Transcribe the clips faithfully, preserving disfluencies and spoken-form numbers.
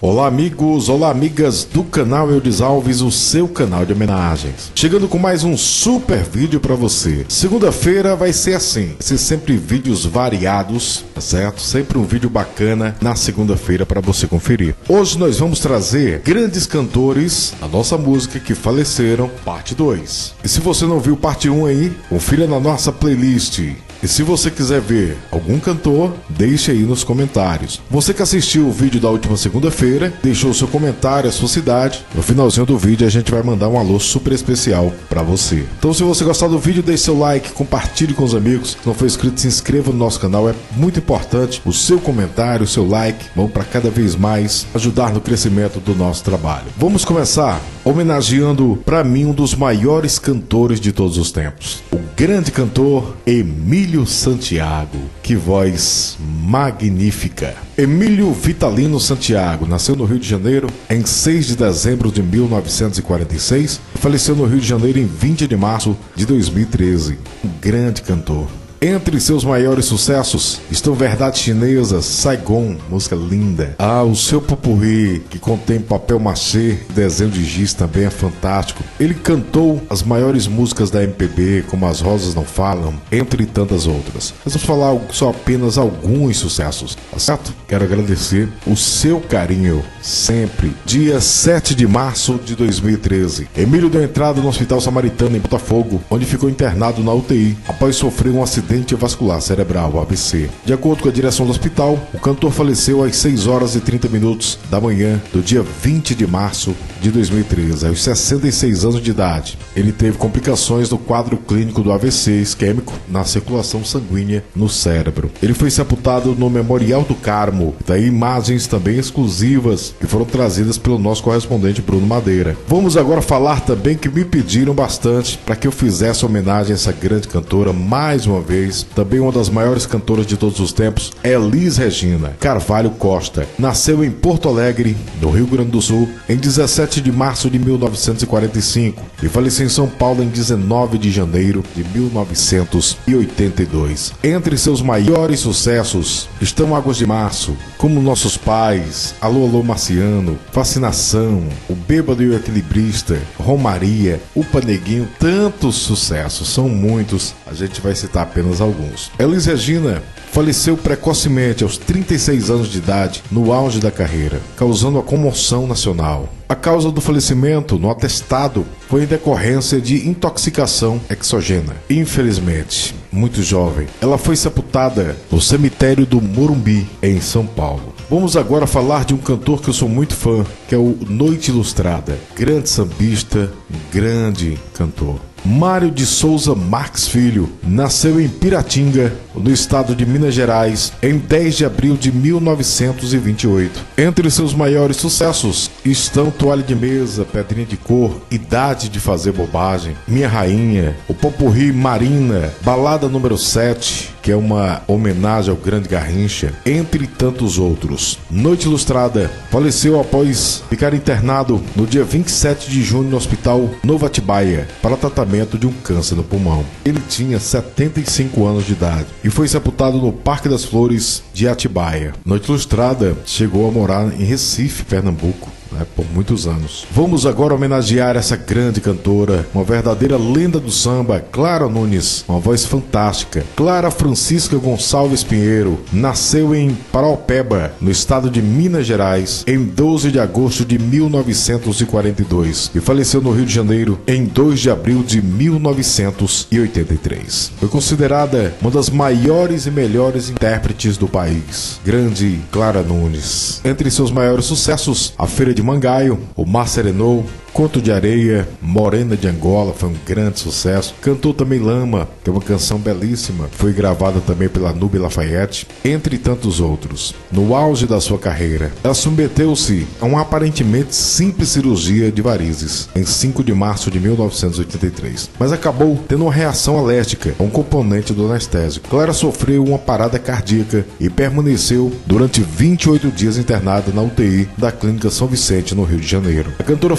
Olá amigos, olá amigas do canal Eudes Alves, o seu canal de homenagens. Chegando com mais um super vídeo para você. Segunda-feira vai ser assim, vai ser sempre vídeos variados, tá certo? Sempre um vídeo bacana na segunda-feira para você conferir. Hoje nós vamos trazer grandes cantores da nossa música que faleceram, parte dois. E se você não viu parte um aí, confira na nossa playlist. E se você quiser ver algum cantor, deixe aí nos comentários. Você que assistiu o vídeo da última segunda-feira, deixou seu comentário, a sua cidade. No finalzinho do vídeo a gente vai mandar um alô super especial pra você. Então se você gostar do vídeo, deixe seu like, compartilhe com os amigos. Se não for inscrito, se inscreva no nosso canal. É muito importante o seu comentário, o seu like. Vão para cada vez mais ajudar no crescimento do nosso trabalho. Vamos começar homenageando, para mim, um dos maiores cantores de todos os tempos. O grande cantor Emílio Santiago. Que voz magnífica! Emílio Vitalino Santiago nasceu no Rio de Janeiro em seis de dezembro de mil novecentos e quarenta e seis e faleceu no Rio de Janeiro em vinte de março de dois mil e treze. Um grande cantor. Entre seus maiores sucessos estão Verdade Chinesa, Saigon, música linda. Ah, o seu popurrí, que contém papel machê, desenho de giz, também é fantástico. Ele cantou as maiores músicas da M P B, como As Rosas Não Falam, entre tantas outras. Mas vamos falar só apenas alguns sucessos, tá certo? Quero agradecer o seu carinho, sempre. Dia sete de março de dois mil e treze, Emílio deu entrada no Hospital Samaritano, em Botafogo, onde ficou internado na U T I, após sofrer um acidente vascular cerebral, A V C. De acordo com a direção do hospital, o cantor faleceu às seis horas e trinta minutos da manhã do dia vinte de março de dois mil e treze, aos sessenta e seis anos de idade. Ele teve complicações no quadro clínico do A V C isquêmico na circulação sanguínea no cérebro. Ele foi sepultado no Memorial do Carmo. Daí imagens também exclusivas que foram trazidas pelo nosso correspondente Bruno Madeira. Vamos agora falar também que me pediram bastante para que eu fizesse homenagem a essa grande cantora mais uma vez. Também uma das maiores cantoras de todos os tempos, Elis Regina Carvalho Costa. Nasceu em Porto Alegre, no Rio Grande do Sul, em dezessete de março de mil novecentos e quarenta e cinco e faleceu em São Paulo em dezenove de janeiro de mil novecentos e oitenta e dois. Entre seus maiores sucessos estão Águas de Março, Como Nossos Pais, Alô Alô Marciano, Fascinação, O Bêbado e o Equilibrista, Romaria, O Paneguinho. Tantos sucessos, são muitos, a gente vai citar apenas alguns. Elis Regina faleceu precocemente aos trinta e seis anos de idade, no auge da carreira, causando a comoção nacional. A causa do falecimento, no atestado, foi em decorrência de intoxicação exógena. Infelizmente, muito jovem, ela foi sepultada no cemitério do Morumbi, em São Paulo. Vamos agora falar de um cantor que eu sou muito fã, que é o Noite Ilustrada. Grande sambista, grande cantor. Mário de Souza Marques Filho nasceu em Piratinga, no estado de Minas Gerais, em dez de abril de mil novecentos e vinte e oito. Entre seus maiores sucessos estão Toalha de Mesa, Pedrinha de Cor, Idade de Fazer Bobagem, Minha Rainha, o popurrí Marina, Balada número sete, que é uma homenagem ao grande Garrincha, entre tantos outros. Noite Ilustrada faleceu após ficar internado no dia vinte e sete de junho no Hospital Novo Atibaia para tratamento de um câncer no pulmão. Ele tinha setenta e cinco anos de idade e foi sepultado no Parque das Flores de Atibaia. Noite Ilustrada chegou a morar em Recife, Pernambuco, né, por muitos anos. Vamos agora homenagear essa grande cantora, uma verdadeira lenda do samba, Clara Nunes, uma voz fantástica. Clara Francisca Gonçalves Pinheiro nasceu em Paraopeba, no estado de Minas Gerais, em doze de agosto de mil novecentos e quarenta e dois e faleceu no Rio de Janeiro em dois de abril de mil novecentos e oitenta e três. Foi considerada uma das maiores e melhores intérpretes do país. Grande Clara Nunes. Entre seus maiores sucessos, A Feira de Mangaio, O Mar Serenou, Conto de Areia, Morena de Angola, foi um grande sucesso. Cantou também Lama, que é uma canção belíssima, foi gravada também pela Nubia Lafayette, entre tantos outros. No auge da sua carreira, ela submeteu-se a uma aparentemente simples cirurgia de varizes, em cinco de março de mil novecentos e oitenta e três, mas acabou tendo uma reação alérgica a um componente do anestésico. Clara sofreu uma parada cardíaca e permaneceu durante vinte e oito dias internada na U T I da Clínica São Vicente, no Rio de Janeiro. A cantora foi vítima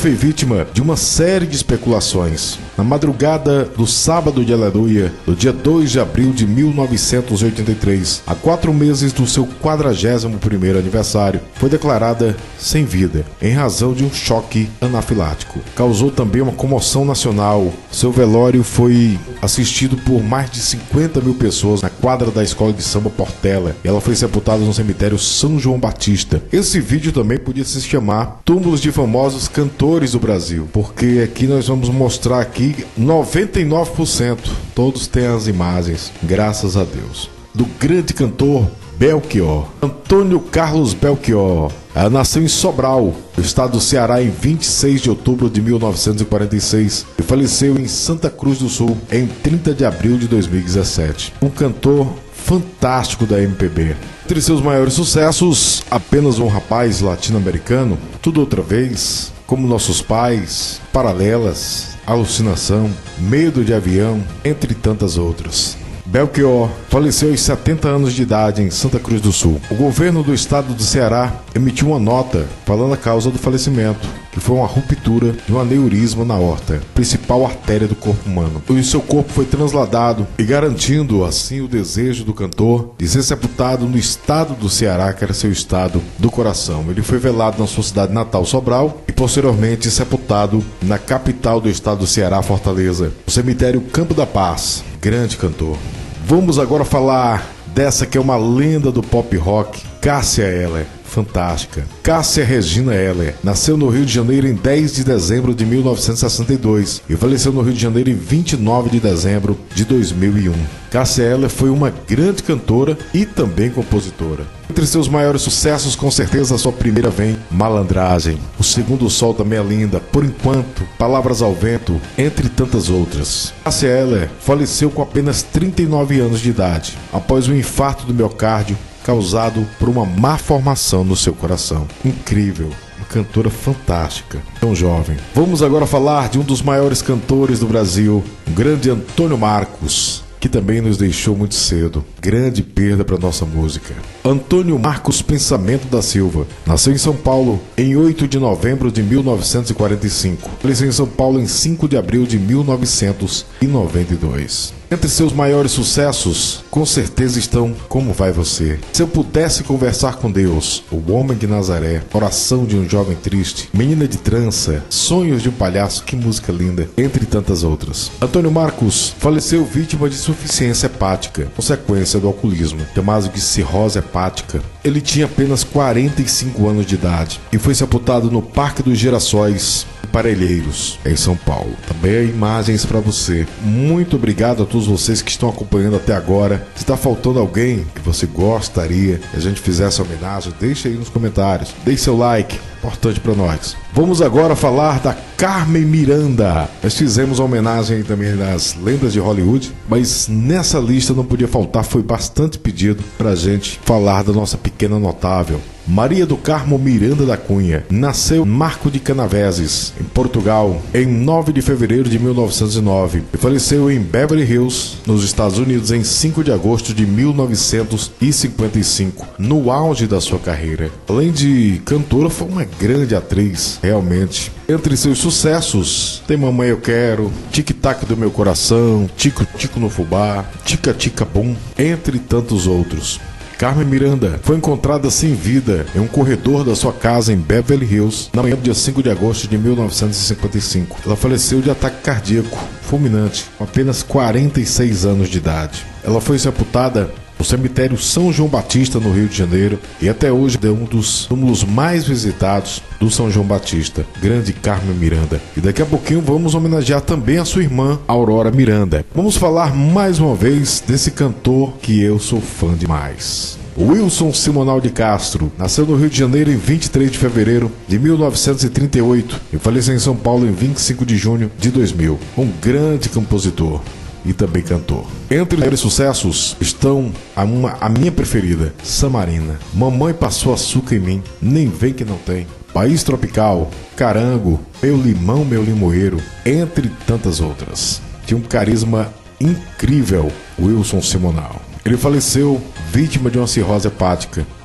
vítima de uma série de especulações. Na madrugada do sábado de Aleluia, do dia dois de abril de mil novecentos e oitenta e três, a quatro meses do seu quadragésimo primeiro aniversário, foi declarada sem vida, em razão de um choque anafilático. Causou também uma comoção nacional. Seu velório foi assistido por mais de cinquenta mil pessoas na quadra da escola de samba Portela, e ela foi sepultada no cemitério São João Batista. Esse vídeo também podia se chamar Túmulos de Famosos Cantores do Brasil, porque aqui nós vamos mostrar aqui noventa e nove por cento, todos têm as imagens, graças a Deus, do grande cantor Belchior, Antônio Carlos Belchior. Ela nasceu em Sobral, no estado do Ceará, em vinte e seis de outubro de mil novecentos e quarenta e seis e faleceu em Santa Cruz do Sul em trinta de abril de dois mil e dezessete. Um cantor fantástico da M P B. Entre seus maiores sucessos, Apenas um Rapaz Latino-Americano, Tudo Outra Vez, Como Nossos Pais, Paralelas, Alucinação, Medo de Avião, entre tantas outras. Belchior faleceu aos setenta anos de idade em Santa Cruz do Sul. O governo do estado do Ceará emitiu uma nota falando a causa do falecimento, que foi uma ruptura de um aneurisma na aorta, principal artéria do corpo humano. O seu corpo foi transladado e garantindo assim o desejo do cantor de ser sepultado no estado do Ceará, que era seu estado do coração. Ele foi velado na sua cidade natal, Sobral, e posteriormente sepultado na capital do estado do Ceará, Fortaleza, no cemitério Campo da Paz. Grande cantor. Vamos agora falar dessa que é uma lenda do pop rock, Cássia Eller. Fantástica. Cássia Regina Eller nasceu no Rio de Janeiro em dez de dezembro de mil novecentos e sessenta e dois e faleceu no Rio de Janeiro em vinte e nove de dezembro de dois mil e um. Cássia Eller foi uma grande cantora e também compositora. Entre seus maiores sucessos, com certeza a sua primeira vem Malandragem, O Segundo Sol também é linda, Por Enquanto, Palavras ao Vento, entre tantas outras. Cássia Eller faleceu com apenas trinta e nove anos de idade, após um infarto do miocárdio causado por uma má formação no seu coração. Incrível, uma cantora fantástica, tão jovem. Vamos agora falar de um dos maiores cantores do Brasil, o grande Antônio Marcos, que também nos deixou muito cedo. Grande perda para nossa música. Antônio Marcos Pensamento da Silva nasceu em São Paulo em oito de novembro de mil novecentos e quarenta e cinco. Faleceu em São Paulo em cinco de abril de mil novecentos e noventa e dois. Entre seus maiores sucessos, com certeza estão Como Vai Você, Se Eu Pudesse Conversar com Deus, O Homem de Nazaré, Oração de um Jovem Triste, Menina de Trança, Sonhos de um Palhaço, que música linda, entre tantas outras. Antônio Marcos faleceu vítima de insuficiência hepática, consequência do alcoolismo, chamado de cirrose hepática. Ele tinha apenas quarenta e cinco anos de idade e foi sepultado no Parque dos Girassóis, Parelheiros, em São Paulo. Também há imagens para você. Muito obrigado a todos vocês que estão acompanhando até agora. Se está faltando alguém que você gostaria que a gente fizesse homenagem, deixe aí nos comentários. Deixe seu like, importante para nós. Vamos agora falar da Carmen Miranda. Nós fizemos a homenagem também das lendas de Hollywood, mas nessa lista não podia faltar, foi bastante pedido para a gente falar da nossa pequena notável. Maria do Carmo Miranda da Cunha nasceu em Marco de Canaveses, em Portugal, em nove de fevereiro de mil novecentos e nove e faleceu em Beverly Hills, nos Estados Unidos, em cinco de agosto de mil novecentos e cinquenta e cinco, no auge da sua carreira. Além de cantora, foi uma grande atriz, realmente. Entre seus sucessos, tem Mamãe Eu Quero, Tic Tac do Meu Coração, Tico Tico no Fubá, Tica Tica Bum, entre tantos outros. Carmen Miranda foi encontrada sem vida em um corredor da sua casa em Beverly Hills na manhã do dia cinco de agosto de mil novecentos e cinquenta e cinco. Ela faleceu de ataque cardíaco fulminante, com apenas quarenta e seis anos de idade. Ela foi sepultada no cemitério São João Batista, no Rio de Janeiro, e até hoje é um dos túmulos mais visitados do São João Batista. Grande Carmen Miranda. E daqui a pouquinho vamos homenagear também a sua irmã, Aurora Miranda. Vamos falar mais uma vez desse cantor que eu sou fã demais. Wilson Simonal de Castro nasceu no Rio de Janeiro em vinte e três de fevereiro de mil novecentos e trinta e oito e faleceu em São Paulo em vinte e cinco de junho de dois mil. Um grande compositor e também cantor. Entre os sucessos estão a, uma, a minha preferida, Samarina, Mamãe Passou Açúcar em Mim, Nem Vem Que Não Tem, País Tropical, Carango, Meu Limão, Meu Limoeiro, entre tantas outras. Tinha um carisma incrível, Wilson Simonal. Ele faleceu vítima de uma cirrose hepática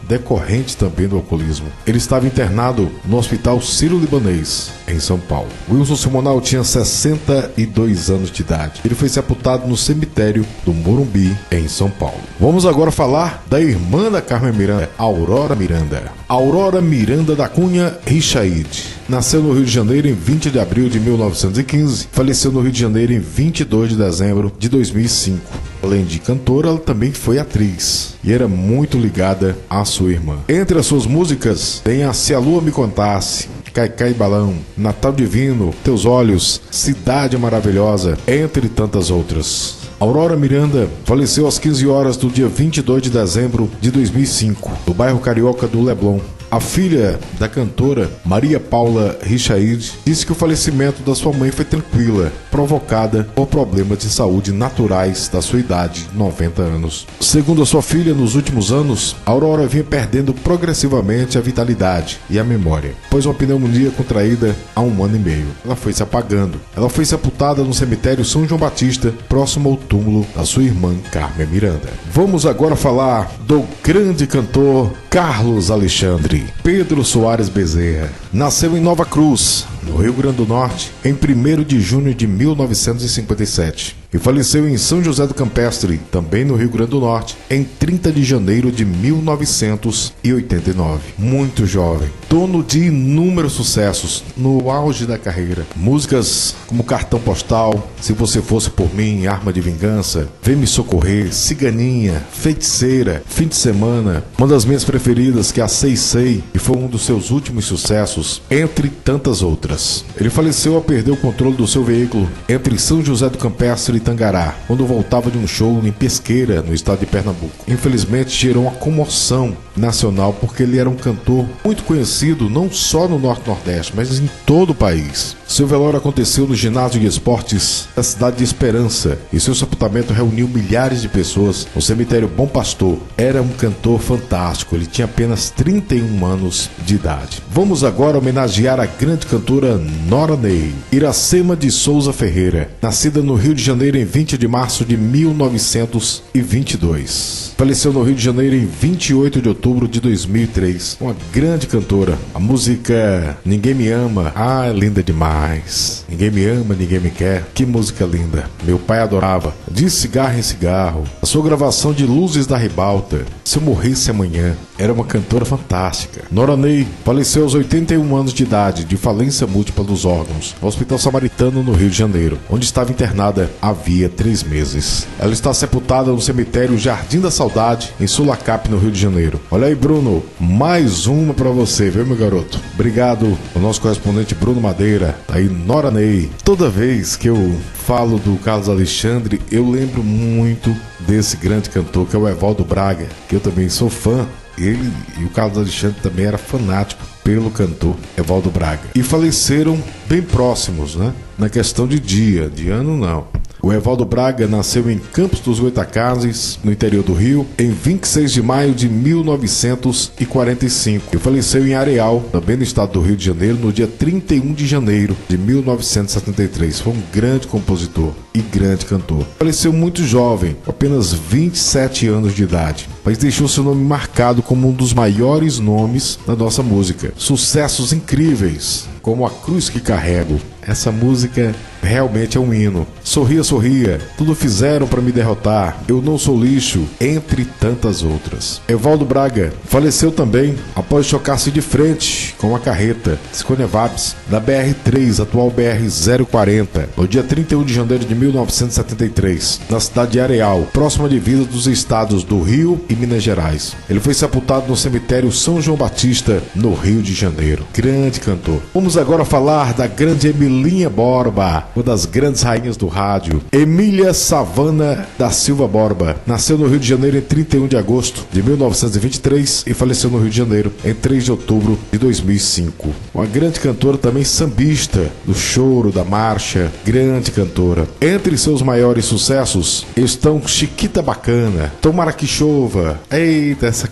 decorrente também do alcoolismo. Ele estava internado no Hospital Sírio-Libanês, em São Paulo. Wilson Simonal tinha sessenta e dois anos de idade. Ele foi sepultado no cemitério do Morumbi, em São Paulo. Vamos agora falar da irmã da Carmen Miranda, Aurora Miranda. Aurora Miranda da Cunha Richaide. Nasceu no Rio de Janeiro em vinte de abril de mil novecentos e quinze. Faleceu no Rio de Janeiro em vinte e dois de dezembro de dois mil e cinco. Além de cantora, ela também foi atriz e era muito ligada à sua irmã. Entre as suas músicas tem a Se a Lua Me Contasse, Cai Cai Balão, Natal Divino, Teus Olhos, Cidade Maravilhosa, entre tantas outras. Aurora Miranda faleceu às quinze horas do dia vinte e dois de dezembro de dois mil e cinco, no bairro carioca do Leblon. A filha da cantora, Maria Paula Richaide, disse que o falecimento da sua mãe foi tranquila, provocada por problemas de saúde naturais da sua idade, noventa anos. Segundo a sua filha, nos últimos anos, a Aurora vinha perdendo progressivamente a vitalidade e a memória, pois uma pneumonia contraída há um ano e meio. Ela foi se apagando. Ela foi sepultada no cemitério São João Batista, próximo ao túmulo da sua irmã Carmen Miranda. Vamos agora falar do grande cantor Carlos Alexandre. Pedro Soares Bezerra nasceu em Nova Cruz, no Rio Grande do Norte, em primeiro de junho de mil novecentos e cinquenta e sete. E faleceu em São José do Campestre, também no Rio Grande do Norte, em trinta de janeiro de mil novecentos e oitenta e nove. Muito jovem, dono de inúmeros sucessos no auge da carreira. Músicas como Cartão Postal, Se Você Fosse Por Mim, Arma de Vingança, Vem Me Socorrer, Ciganinha, Feiticeira, Fim de Semana, uma das minhas preferidas, que é a Sei Sei, e foi um dos seus últimos sucessos, entre tantas outras. Ele faleceu ao perder o controle do seu veículo entre São José do Campestre e Tangará, quando voltava de um show em Pesqueira, no estado de Pernambuco. Infelizmente gerou uma comoção nacional, porque ele era um cantor muito conhecido não só no Norte e Nordeste, mas em todo o país. Seu velório aconteceu no ginásio de esportes da cidade de Esperança, e seu sepultamento reuniu milhares de pessoas no cemitério Bom Pastor. Era um cantor fantástico, ele tinha apenas trinta e um anos de idade. Vamos agora homenagear a grande cantora Nora Ney, Iracema de Souza Ferreira, nascida no Rio de Janeiro em vinte de março de mil novecentos e vinte e dois. Faleceu no Rio de Janeiro em vinte e oito de outubro de dois mil e três. Uma grande cantora. A música Ninguém Me Ama, ah, é linda demais. Ninguém me ama, ninguém me quer. Que música linda. Meu pai adorava. De cigarro em cigarro. A sua gravação de Luzes da Ribalta, Se Eu Morresse Amanhã. Era uma cantora fantástica. Nora Ney faleceu aos oitenta e um anos de idade, de falência múltipla dos órgãos, no Hospital Samaritano, no Rio de Janeiro, onde estava internada havia três meses. Ela está sepultada no cemitério Jardim da Saudade, em Sulacap, no Rio de Janeiro. Olha aí, Bruno, mais uma pra você, viu, meu garoto? Obrigado ao nosso correspondente Bruno Madeira. Tá aí Nora Ney. Toda vez que eu falo do Carlos Alexandre, eu lembro muito desse grande cantor, que é o Evaldo Braga, que eu também sou fã. Ele e o Carlos Alexandre também era fanático pelo cantor Evaldo Braga. E faleceram bem próximos, né? Na questão de dia, de ano não. O Evaldo Braga nasceu em Campos dos Goytacazes, no interior do Rio, em vinte e seis de maio de mil novecentos e quarenta e cinco. E faleceu em Areal, também no estado do Rio de Janeiro, no dia trinta e um de janeiro de mil novecentos e setenta e três. Foi um grande compositor e grande cantor. Faleceu muito jovem, com apenas vinte e sete anos de idade, mas deixou seu nome marcado como um dos maiores nomes da nossa música. Sucessos incríveis, como A Cruz Que Carrego. Essa música realmente é um hino. Sorria, sorria, tudo fizeram para me derrotar, eu não sou lixo, entre tantas outras. Evaldo Braga faleceu também após chocar-se de frente com uma carreta Scania Vabs da B R três, atual B R zero quarenta, no dia trinta e um de janeiro de mil novecentos e setenta e três, na cidade de Areal, próxima à divisa dos estados do Rio e Minas Gerais. Ele foi sepultado no cemitério São João Batista, no Rio de Janeiro. Grande cantor. Vamos agora falar da grande Emilinha Borba, uma das grandes rainhas do rádio. Emília Savana da Silva Borba nasceu no Rio de Janeiro em trinta e um de agosto de mil novecentos e vinte e três e faleceu no Rio de Janeiro em três de outubro de dois mil e cinco. Uma grande cantora, também sambista, do choro, da marcha, grande cantora. Entre seus maiores sucessos estão Chiquita Bacana, Tomara Que Chova. Eita, essa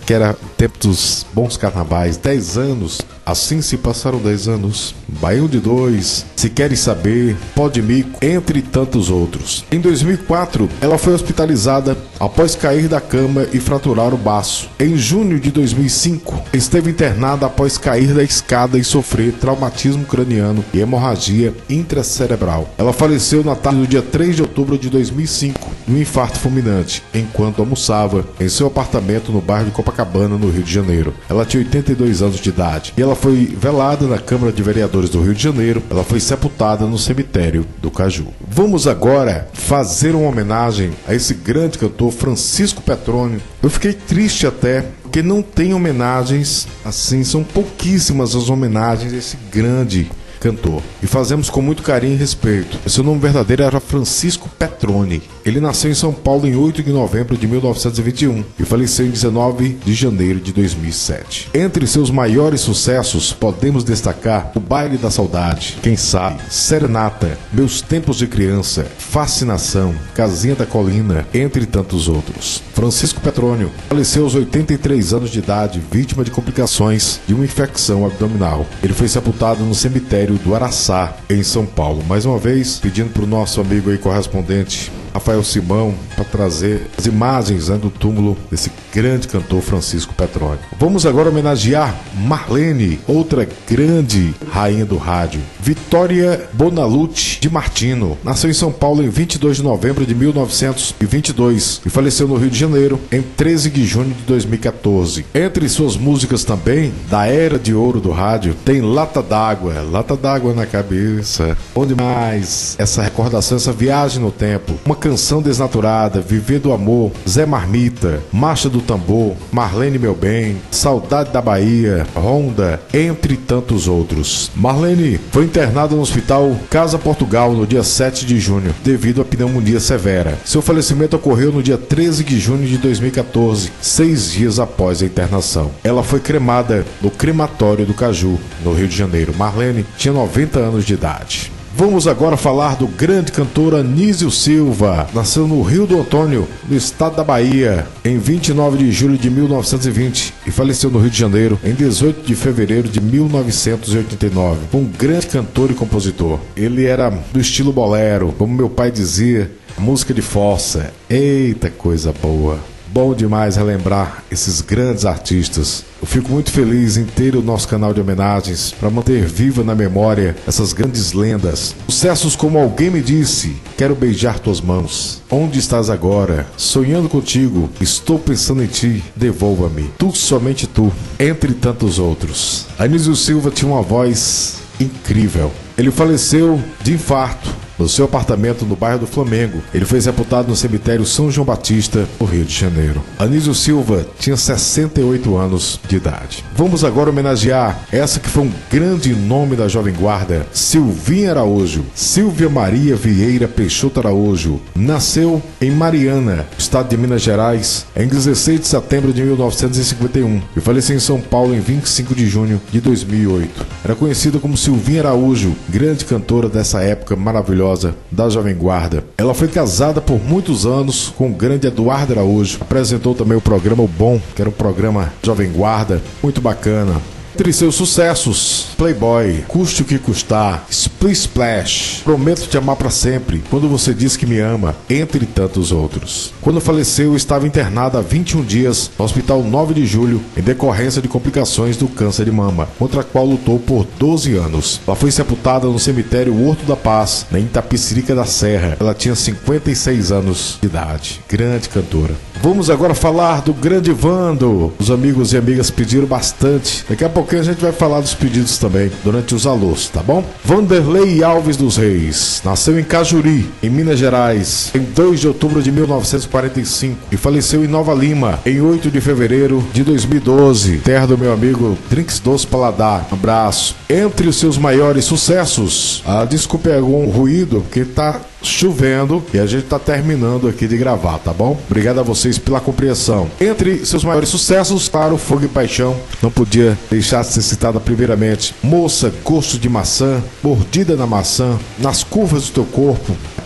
que era o tempo dos bons carnavais, dez anos. Assim se passaram dez anos. Baião de Dois, Se Queres Saber, Pó de Mico, entre tantos outros. Em dois mil e quatro, ela foi hospitalizada após cair da cama e fraturar o baço. Em junho de dois mil e cinco, esteve internada após cair da escada e sofrer traumatismo craniano e hemorragia intracerebral. Ela faleceu na tarde do dia três de outubro de dois mil e cinco, de um infarto fulminante, enquanto almoçava em seu apartamento no bairro de Copacabana, no Rio de Janeiro. Ela tinha oitenta e dois anos de idade e ela foi velada na Câmara de Vereadores do Rio de Janeiro. Ela foi sepultada no cemitério do Caju. Vamos agora fazer uma homenagem a esse grande cantor Francisco Petroni. Eu fiquei triste até porque não tem homenagens assim, são pouquíssimas as homenagens a esse grande cantor. E fazemos com muito carinho e respeito. Seu nome verdadeiro era Francisco Petroni. Ele nasceu em São Paulo em oito de novembro de mil novecentos e vinte e um e faleceu em dezenove de janeiro de dois mil e sete. Entre seus maiores sucessos, podemos destacar O Baile da Saudade, Quem Sabe, Serenata, Meus Tempos de Criança, Fascinação, Casinha da Colina, entre tantos outros. Francisco Petroni faleceu aos oitenta e três anos de idade, vítima de complicações de uma infecção abdominal. Ele foi sepultado no cemitério do Araçá, em São Paulo. Mais uma vez, pedindo para o nosso amigo aí correspondente Rafael Simão para trazer as imagens, né, do túmulo desse grande cantor Francisco Petroni. Vamos agora homenagear Marlene, outra grande rainha do rádio. Vitória Bonalucci de Martino nasceu em São Paulo em vinte e dois de novembro de mil novecentos e vinte e dois e faleceu no Rio de Janeiro em treze de junho de dois mil e quatorze. Entre suas músicas também, da era de ouro do rádio, tem Lata d'Água, Lata d'Água na Cabeça. Bom demais essa recordação, essa viagem no tempo. Uma Canção Desnaturada, Viver do Amor, Zé Marmita, Marcha do Tambor, Marlene Meu Bem, Saudade da Bahia, Ronda, entre tantos outros. Marlene foi internada no Hospital Casa Portugal no dia sete de junho, devido a pneumonia severa. Seu falecimento ocorreu no dia treze de junho de dois mil e quatorze, seis dias após a internação. Ela foi cremada no crematório do Caju, no Rio de Janeiro. Marlene tinha noventa anos de idade. Vamos agora falar do grande cantor Anísio Silva. Nasceu no Rio do Antônio, no estado da Bahia, em vinte e nove de julho de mil novecentos e vinte e faleceu no Rio de Janeiro em dezoito de fevereiro de mil novecentos e oitenta e nove. Foi um grande cantor e compositor. Ele era do estilo bolero, como meu pai dizia, música de força. Eita, coisa boa! Bom demais relembrar esses grandes artistas. Eu fico muito feliz em ter o nosso canal de homenagens para manter viva na memória essas grandes lendas. Sucessos como Alguém Me Disse, Quero Beijar Tuas Mãos, Onde Estás Agora, Sonhando Contigo, Estou Pensando em Ti, Devolva-me, Tu, Somente Tu, entre tantos outros. Anísio Silva tinha uma voz incrível. Ele faleceu de infarto no seu apartamento no bairro do Flamengo. Ele foi sepultado no cemitério São João Batista, no Rio de Janeiro. Anísio Silva tinha sessenta e oito anos de idade. Vamos agora homenagear essa que foi um grande nome da Jovem Guarda, Silvinha Araújo. Silvia Maria Vieira Peixoto Araújo nasceu em Mariana, estado de Minas Gerais, em dezesseis de setembro de mil novecentos e cinquenta e um e faleceu em São Paulo em vinte e cinco de junho de dois mil e oito. Era conhecida como Silvinha Araújo, grande cantora dessa época maravilhosa da Jovem Guarda. Ela foi casada por muitos anos com o grande Eduardo Araújo. Apresentou também o programa O Bom, que era um programa Jovem Guarda, muito bacana. Entre seus sucessos, Playboy, Custe o que Custar, Split Splash, Prometo Te Amar Pra Sempre, Quando Você Diz Que Me Ama, entre tantos outros. Quando faleceu, estava internada há vinte e um dias no Hospital nove de julho, em decorrência de complicações do câncer de mama, contra a qual lutou por doze anos. Ela foi sepultada no cemitério Horto da Paz, na Itapecerica da Serra. Ela tinha cinquenta e seis anos de idade. Grande cantora. Vamos agora falar do grande Vando. Os amigos e amigas pediram bastante. Daqui a pouquinho a gente vai falar dos pedidos também, durante os alôs, tá bom? Vanderlei Alves dos Reis nasceu em Cajuri, em Minas Gerais, em dois de outubro de mil novecentos e quarenta e cinco e faleceu em Nova Lima, em oito de fevereiro de dois mil e doze. Terra do meu amigo Drinks Doce Paladar. Um abraço. Entre os seus maiores sucessos, ah, desculpe algum ruído, porque tá chovendo e a gente tá terminando aqui de gravar, tá bom? Obrigado a vocês pela compreensão. Entre seus maiores sucessos, claro, Fogo e Paixão, não podia deixar de ser citada primeiramente. Moça, Gosto de Maçã, Mordida na Maçã, Nas Curvas do Teu Corpo,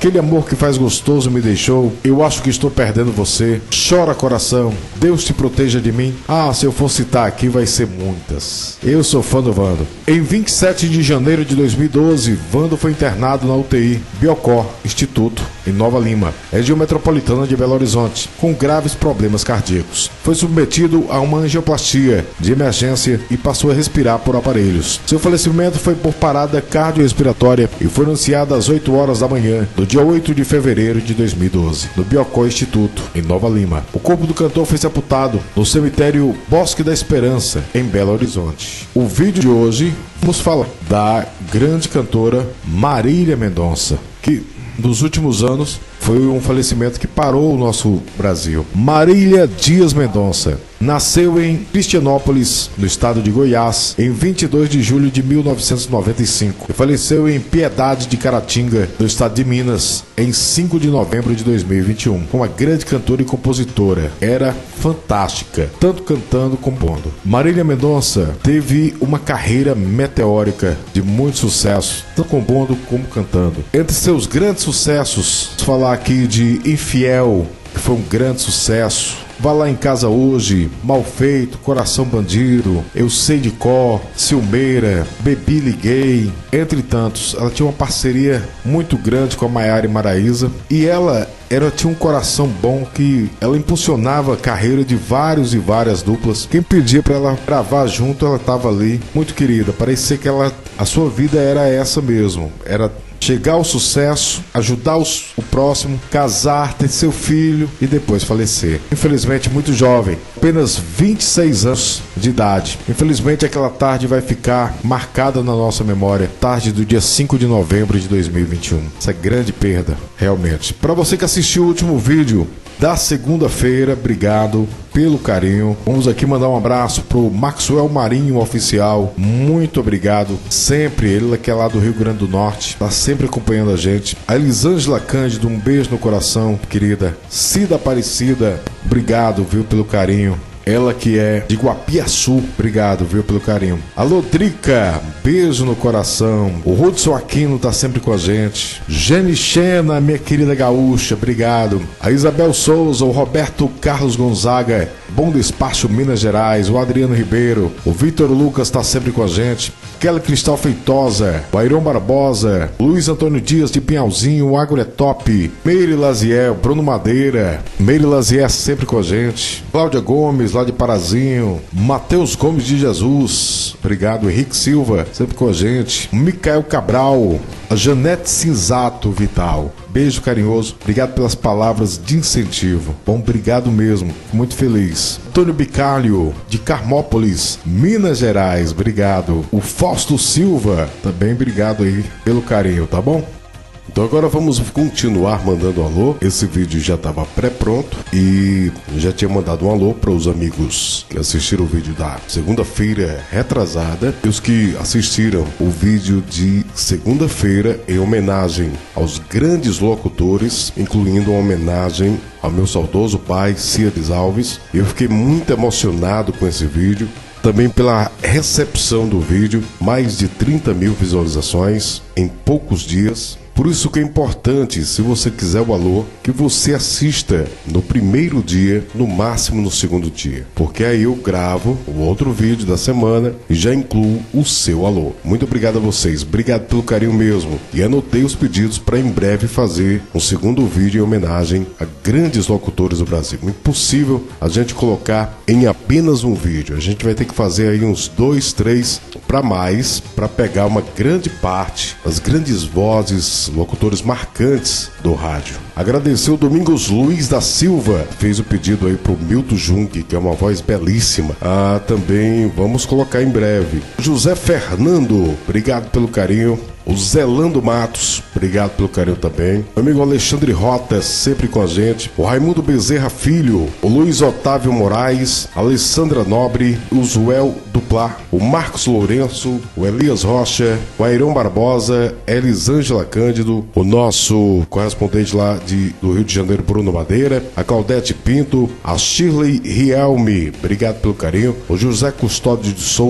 aquele amor que faz gostoso me deixou. Eu acho que estou perdendo você. Chora, coração. Deus te proteja de mim. Ah, se eu for citar aqui, vai ser muitas. Eu sou fã do Vando. Em vinte e sete de janeiro de dois mil e doze, Vando foi internado na U T I Biocor Instituto, em Nova Lima, região metropolitana de Belo Horizonte, com graves problemas cardíacos. Foi submetido a uma angioplastia de emergência e passou a respirar por aparelhos. Seu falecimento foi por parada cardiorrespiratória e foi anunciado às oito horas da manhã do dia oito de fevereiro de dois mil e doze, no Biocor Instituto, em Nova Lima. O corpo do cantor foi sepultado no cemitério Bosque da Esperança, em Belo Horizonte. O vídeo de hoje vamos falar da grande cantora Marília Mendonça, que nos últimos anos foi um falecimento que parou o nosso Brasil. Marília Dias Mendonça nasceu em Cristianópolis, no estado de Goiás, em vinte e dois de julho de mil novecentos e noventa e cinco e faleceu em Piedade de Caratinga, no estado de Minas, em cinco de novembro de dois mil e vinte e um. Uma grande cantora e compositora, era fantástica, tanto cantando como compondo. Marília Mendonça teve uma carreira meteórica de muito sucesso, tanto compondo como cantando. Entre seus grandes sucessos, vamos falar aqui de Infiel, que foi um grande sucesso. Vá Lá em Casa Hoje, Mal Feito, Coração Bandido, Eu Sei de Cor, Ciumeira, Bebi Liguei, entre tantos. Ela tinha uma parceria muito grande com a Maiara e Maraísa, e ela, ela tinha um coração bom, que ela impulsionava a carreira de vários e várias duplas. Quem pedia para ela gravar junto, ela estava ali, muito querida. Parecia que ela, a sua vida era essa mesmo, era chegar ao sucesso, ajudar os, o próximo, casar, ter seu filho e depois falecer. Infelizmente muito jovem, apenas vinte e seis anos de idade. Infelizmente aquela tarde vai ficar marcada na nossa memória, tarde do dia cinco de novembro de dois mil e vinte e um. Essa grande perda, realmente. Para você que assistiu o último vídeo da segunda-feira, obrigado pelo carinho. Vamos aqui mandar um abraço pro Maxwell Marinho Oficial, muito obrigado, sempre, ele que é lá do Rio Grande do Norte, tá sempre acompanhando a gente. A Elisângela Cândido, um beijo no coração, querida. Cida Aparecida, obrigado, viu, pelo carinho. Ela que é de Guapiaçu, obrigado, viu, pelo carinho. Alô, Drica, beijo no coração. O Hudson Aquino tá sempre com a gente. Jenny Xena, minha querida gaúcha, obrigado. A Isabel Souza, o Roberto Carlos Gonzaga, Bom Despacho, Minas Gerais. O Adriano Ribeiro, o Vitor Lucas tá sempre com a gente. Kelly Cristal Feitosa, o Airão Barbosa, Luiz Antônio Dias de Pinhalzinho, o Agro é Top, Meire Laziel, Bruno Madeira, Meire Laziel sempre com a gente. Cláudia Gomes, lá de Parazinho, Matheus Gomes de Jesus, obrigado. Henrique Silva, sempre com a gente. Micael Cabral, a Janete Cinzato Vital, beijo carinhoso, obrigado pelas palavras de incentivo. Bom, obrigado mesmo, muito feliz. Antônio Bicalho, de Carmópolis, Minas Gerais, obrigado. O Fausto Silva, também obrigado aí pelo carinho, tá bom? Então agora vamos continuar mandando um alô. Esse vídeo já estava pré-pronto e já tinha mandado um alô para os amigos que assistiram o vídeo da segunda-feira retrasada e os que assistiram o vídeo de segunda-feira em homenagem aos grandes locutores, incluindo uma homenagem ao meu saudoso pai, Ciades Alves. Eu fiquei muito emocionado com esse vídeo. Também pela recepção do vídeo, mais de trinta mil visualizações em poucos dias. Por isso que é importante, se você quiser o alô, que você assista no primeiro dia, no máximo no segundo dia. Porque aí eu gravo o outro vídeo da semana e já incluo o seu alô. Muito obrigado a vocês, obrigado pelo carinho mesmo. E anotei os pedidos para em breve fazer um segundo vídeo em homenagem a grandes locutores do Brasil. Impossível a gente colocar em apenas um vídeo. A gente vai ter que fazer aí uns dois, três para mais, para pegar uma grande parte, as grandes vozes, locutores marcantes do rádio. Agradecer o Domingos Luiz da Silva, fez o pedido aí pro Milton Jung, que é uma voz belíssima. Ah, também vamos colocar em breve. José Fernando, obrigado pelo carinho. O Zelando Matos, obrigado pelo carinho também. Meu amigo Alexandre Rota, sempre com a gente. O Raimundo Bezerra Filho, o Luiz Otávio Moraes, a Alessandra Nobre, o Zuel Duplá, o Marcos Lourenço, o Elias Rocha, o Airão Barbosa, Elisângela Cândido, o nosso correspondente lá de, do Rio de Janeiro, Bruno Madeira, a Claudete Pinto, a Shirley Rielme, obrigado pelo carinho. O José Custódio de Souza,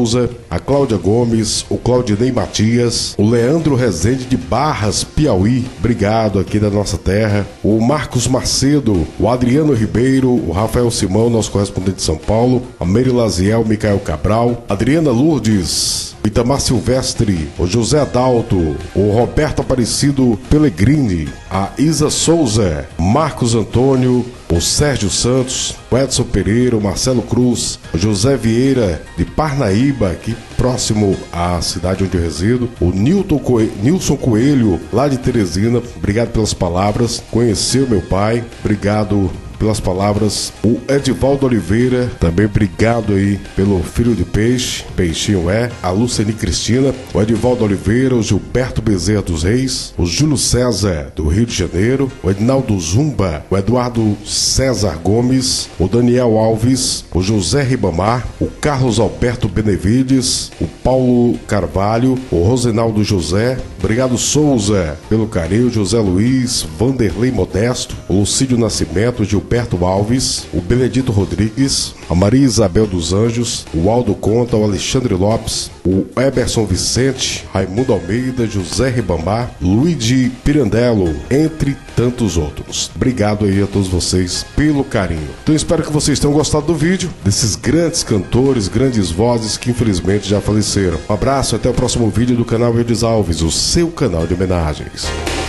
a Cláudia Gomes, o Claudinei Matias, o Leandro Rezende de Barras, Piauí, obrigado aqui da nossa terra, o Marcos Macedo, o Adriano Ribeiro, o Rafael Simão, nosso correspondente de São Paulo, a Meire Laziel, Micael Cabral, Adriana Lourdes, o Itamar Silvestre, o José Adalto, o Roberto Aparecido Pellegrini, a Isa Souza, Marcos Antônio, o Sérgio Santos, o Edson Pereira, o Marcelo Cruz, o José Vieira de Parnaíba, aqui próximo à cidade onde eu resido, o Nilton Coelho, Nilson Coelho, lá de Teresina, obrigado pelas palavras, conheceu meu pai, obrigado pelas palavras, o Edivaldo Oliveira, também obrigado aí pelo filho de peixe, peixinho é, a Luceni Cristina, o Edivaldo Oliveira, o Gilberto Bezerra dos Reis, o Júlio César do Rio de Janeiro, o Edinaldo Zumba, o Eduardo César Gomes, o Daniel Alves, o José Ribamar, o Carlos Alberto Benevides, o Paulo Carvalho, o Rosenaldo José, obrigado Souza pelo carinho, José Luiz, Vanderlei Modesto, o Lucídio Nascimento, o Gilberto Alves, o Benedito Rodrigues, a Maria Isabel dos Anjos, o Aldo Conta, o Alexandre Lopes, o Eberson Vicente, Raimundo Almeida, José Ribamar, Luigi Pirandello, entre tantos outros. Obrigado aí a todos vocês pelo carinho. Então espero que vocês tenham gostado do vídeo, desses grandes cantores, grandes vozes que infelizmente já faleceram. Um abraço, até o próximo vídeo do canal Eudes Alves, o seu canal de homenagens.